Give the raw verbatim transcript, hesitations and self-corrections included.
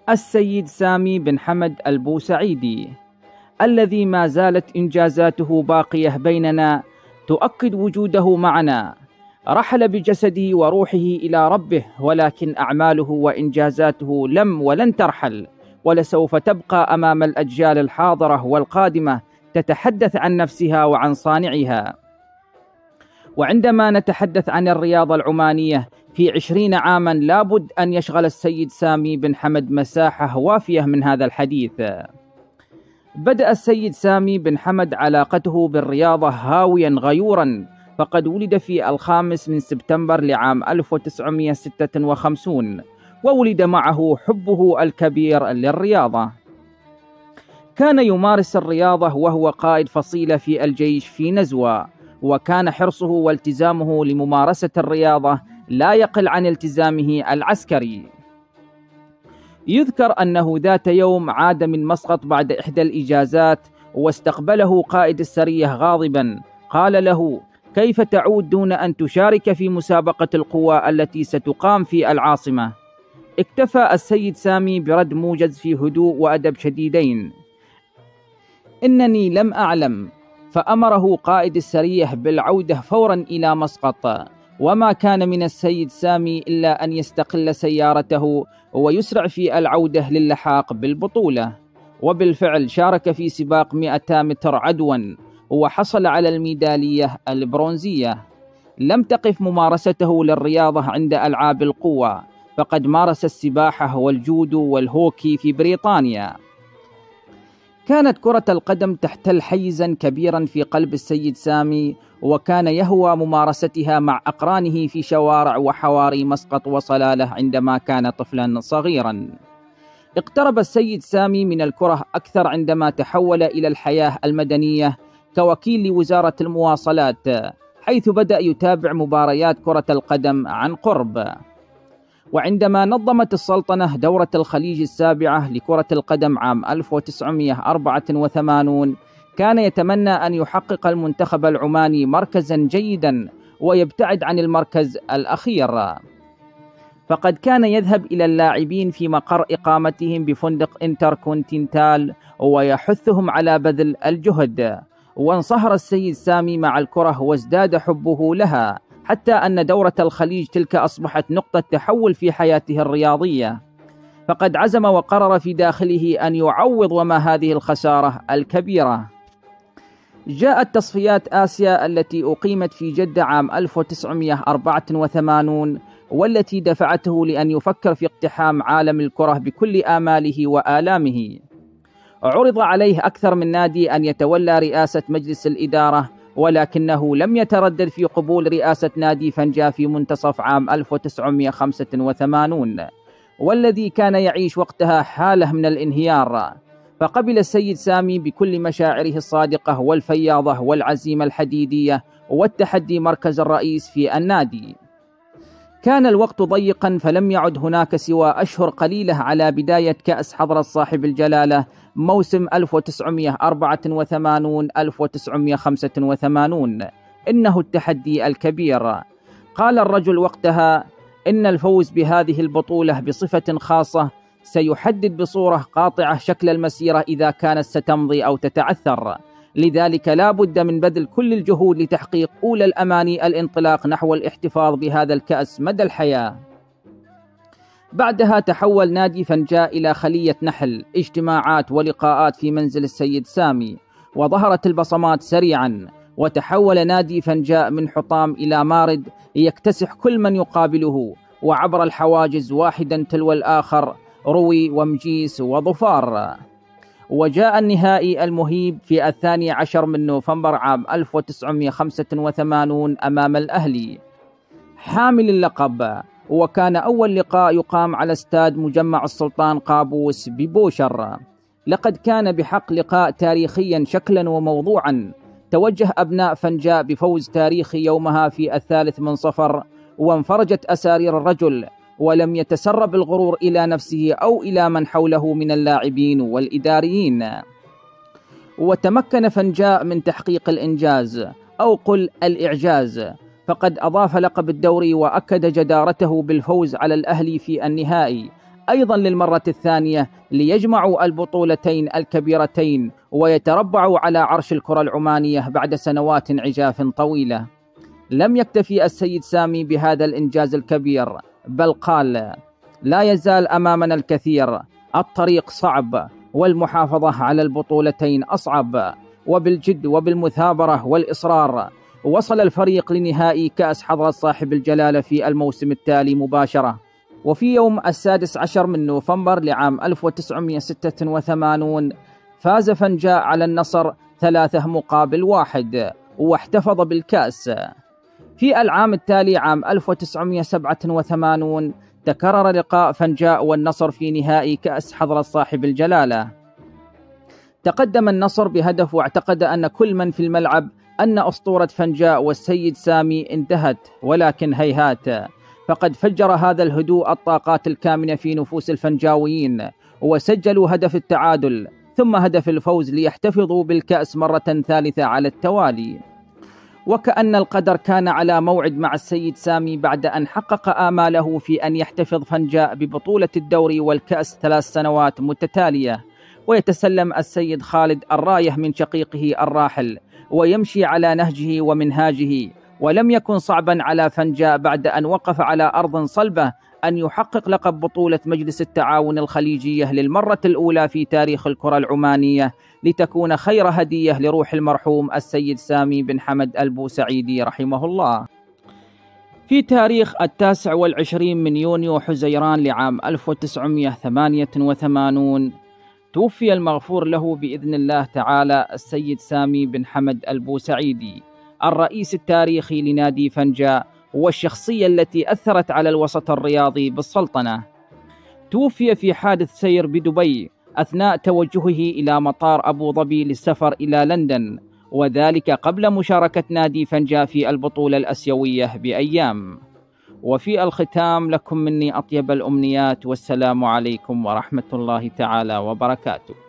السيد سامي بن حمد البوسعيدي، الذي ما زالت إنجازاته باقية بيننا تؤكد وجوده معنا. رحل بجسده وروحه إلى ربه، ولكن أعماله وإنجازاته لم ولن ترحل، ولسوف تبقى أمام الأجيال الحاضرة والقادمة تتحدث عن نفسها وعن صانعها. وعندما نتحدث عن الرياضة العمانية في عشرين عاما، لابد أن يشغل السيد سامي بن حمد مساحة وافية من هذا الحديث. بدأ السيد سامي بن حمد علاقته بالرياضة هاويا غيورا، فقد ولد في الخامس من سبتمبر لعام ألف وتسعمئة وستة وخمسين، وولد معه حبه الكبير للرياضة. كان يمارس الرياضة وهو قائد فصيلة في الجيش في نزوة، وكان حرصه والتزامه لممارسة الرياضة لا يقل عن التزامه العسكري. يذكر أنه ذات يوم عاد من مسقط بعد إحدى الإجازات، واستقبله قائد السرية غاضبا. قال له: كيف تعود دون أن تشارك في مسابقة القوى التي ستقام في العاصمة؟ اكتفى السيد سامي برد موجز في هدوء وأدب شديدين: إنني لم أعلم. فأمره قائد السرية بالعودة فورا إلى مسقط، وما كان من السيد سامي إلا أن يستقل سيارته ويسرع في العودة للحاق بالبطولة. وبالفعل شارك في سباق مئة متر عدوا، وحصل على الميدالية البرونزية. لم تقف ممارسته للرياضة عند ألعاب القوى، فقد مارس السباحة والجودو والهوكي في بريطانيا. كانت كرة القدم تحتل حيزا كبيرا في قلب السيد سامي، وكان يهوى ممارستها مع أقرانه في شوارع وحواري مسقط وصلالة عندما كان طفلا صغيرا. اقترب السيد سامي من الكرة أكثر عندما تحول إلى الحياة المدنية كوكيل لوزارة المواصلات، حيث بدأ يتابع مباريات كرة القدم عن قرب. وعندما نظمت السلطنة دورة الخليج السابعة لكرة القدم عام ألف وتسعمئة وأربعة وثمانين، كان يتمنى أن يحقق المنتخب العماني مركزا جيدا ويبتعد عن المركز الأخير، فقد كان يذهب إلى اللاعبين في مقر إقامتهم بفندق انتركونتينتال ويحثهم على بذل الجهد. وانصهر السيد سامي مع الكرة وازداد حبه لها، حتى أن دورة الخليج تلك أصبحت نقطة تحول في حياته الرياضية، فقد عزم وقرر في داخله أن يعوض وما هذه الخسارة الكبيرة. جاءت تصفيات آسيا التي أقيمت في جدة عام ألف وتسعمئة وأربعة وثمانين، والتي دفعته لأن يفكر في اقتحام عالم الكرة بكل آماله وآلامه. عرض عليه أكثر من نادي أن يتولى رئاسة مجلس الإدارة، ولكنه لم يتردد في قبول رئاسة نادي فنجا في منتصف عام ألف وتسعمئة وخمسة وثمانين، والذي كان يعيش وقتها حالة من الانهيار. فقبل السيد سامي بكل مشاعره الصادقة والفياضة والعزيمة الحديدية والتحدي مركز الرئيس في النادي. كان الوقت ضيقا، فلم يعد هناك سوى أشهر قليلة على بداية كأس حضرة صاحب الجلالة موسم ألف وتسعمئة وأربعة وثمانين ألف وتسعمئة وخمسة وثمانين. إنه التحدي الكبير. قال الرجل وقتها: إن الفوز بهذه البطولة بصفة خاصة سيحدد بصورة قاطعة شكل المسيرة إذا كانت ستمضي أو تتعثر، لذلك لا بد من بذل كل الجهود لتحقيق أولى الأماني، الانطلاق نحو الاحتفاظ بهذا الكأس مدى الحياة. بعدها تحول نادي فنجاء إلى خلية نحل، اجتماعات ولقاءات في منزل السيد سامي، وظهرت البصمات سريعا، وتحول نادي فنجاء من حطام إلى مارد يكتسح كل من يقابله، وعبر الحواجز واحدا تلو الآخر روي ومجيس وظفار. وجاء النهائي المهيب في الثاني عشر من نوفمبر عام ألف وتسعمئة وخمسة وثمانين أمام الأهلي حامل اللقب، وكان أول لقاء يقام على استاد مجمع السلطان قابوس ببوشر. لقد كان بحق لقاء تاريخيا شكلا وموضوعا. توجه أبناء فنجاء بفوز تاريخي يومها في الثالث من صفر، وانفرجت أسارير الرجل، ولم يتسرب الغرور إلى نفسه أو إلى من حوله من اللاعبين والإداريين. وتمكن فنجاء من تحقيق الإنجاز، أو قل الإعجاز، فقد أضاف لقب الدوري وأكد جدارته بالفوز على الأهلي في النهائي أيضا للمرة الثانية ليجمعوا البطولتين الكبيرتين ويتربعوا على عرش الكرة العمانية بعد سنوات عجاف طويلة. لم يكتفي السيد سامي بهذا الإنجاز الكبير، بل قال: لا يزال أمامنا الكثير، الطريق صعب والمحافظة على البطولتين أصعب، وبالجد وبالمثابرة والإصرار وصل الفريق لنهائي كأس حضرة صاحب الجلالة في الموسم التالي مباشرة. وفي يوم السادس عشر من نوفمبر لعام ألف وتسعمائة وستة وثمانين فاز فنجاء على النصر ثلاثة مقابل واحد واحتفظ بالكأس. في العام التالي عام ألف وتسعمائة وسبعة وثمانين تكرر لقاء فنجاء والنصر في نهائي كأس حضرة صاحب الجلالة. تقدم النصر بهدف، واعتقد أن كل من في الملعب أن أسطورة فنجاء والسيد سامي انتهت، ولكن هيهات، فقد فجر هذا الهدوء الطاقات الكامنة في نفوس الفنجاويين وسجلوا هدف التعادل ثم هدف الفوز ليحتفظوا بالكأس مرة ثالثة على التوالي. وكأن القدر كان على موعد مع السيد سامي بعد أن حقق آماله في أن يحتفظ فنجاء ببطولة الدوري والكأس ثلاث سنوات متتالية، ويتسلم السيد خالد الراية من شقيقه الراحل ويمشي على نهجه ومنهاجه. ولم يكن صعبا على فنجاء بعد أن وقف على أرض صلبة أن يحقق لقب بطولة مجلس التعاون الخليجية للمرة الأولى في تاريخ الكرة العمانية، لتكون خير هدية لروح المرحوم السيد سامي بن حمد البوسعيدي رحمه الله. في تاريخ التاسع والعشرين من يونيو حزيران لعام ألف وتسعمائة وثمانية وثمانين توفي المغفور له بإذن الله تعالى السيد سامي بن حمد البوسعيدي، الرئيس التاريخي لنادي فنجاء والشخصية التي أثرت على الوسط الرياضي بالسلطنة. توفي في حادث سير بدبي أثناء توجهه إلى مطار أبو ظبي للسفر إلى لندن، وذلك قبل مشاركة نادي فنجاء في البطولة الأسيوية بأيام. وفي الختام لكم مني أطيب الأمنيات، والسلام عليكم ورحمة الله تعالى وبركاته.